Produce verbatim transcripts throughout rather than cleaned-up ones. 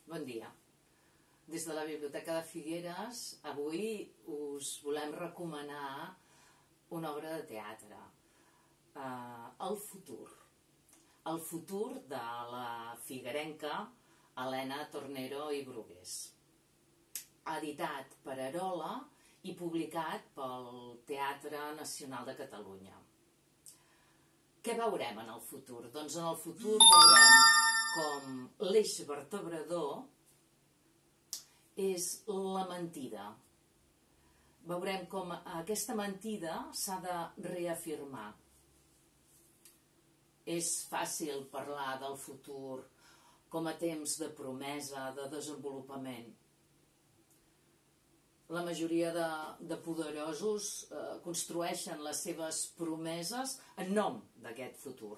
Bon dia. Des de la Biblioteca de Figueres, avui us volem recomanar una obra de teatre, uh, El futur. El futur de la figuerenca Elena Tornero i Brugués. Editat per Arola i publicat pel Teatre Nacional de Catalunya. Què veurem en el futur? Doncs en el futur veurem com l'eix vertebrador és la mentida. Veurem com aquesta mentida s'ha de reafirmar. És fàcil parlar del futur com a temps de promesa, de desenvolupament. La majoria de, de poderosos eh, construeixen les seves promeses en nom d'aquest futur.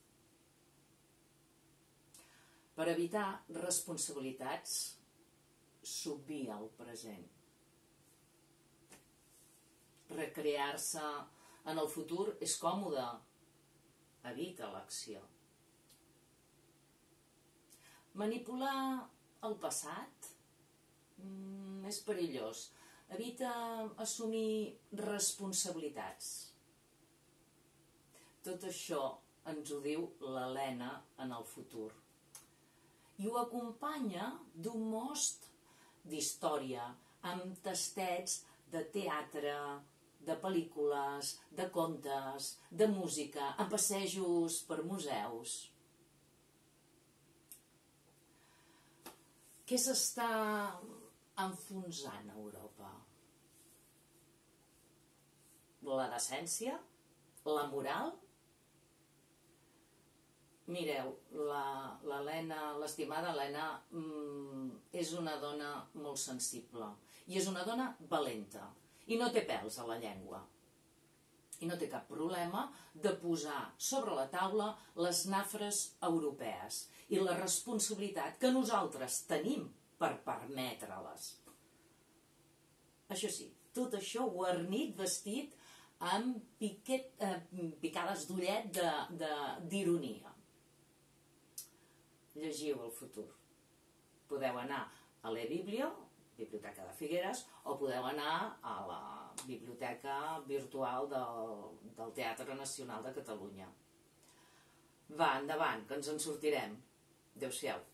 Per evitar responsabilitats, s'obvia el present. Recrear-se en el futur és còmode, evita l'acció. Manipular el passat mm, és perillós. Evita assumir responsabilitats. Tot això ens ho diu l'Helena en el futur. I ho acompanya d'un most d'història, amb tastets de teatre, de pel·lícules, de contes, de música, amb passejos per museus. Què s'està enfonsant a Europa? La decència? La moral? Mireu, l'estimada Helena és una dona molt sensible i és una dona valenta i no té pèls a la llengua i no té cap problema de posar sobre la taula les nafres europees i la responsabilitat que nosaltres tenim per permetre-les. Això sí, tot això guarnit, vestit amb piquet, eh, picades d'ullet d'ironia. Llegiu el futur. Podeu anar a l'eBiblio, Biblioteca de Figueres, o podeu anar a la Biblioteca Virtual del, del Teatre Nacional de Catalunya. Va, endavant, que ens en sortirem. Adéu-siau.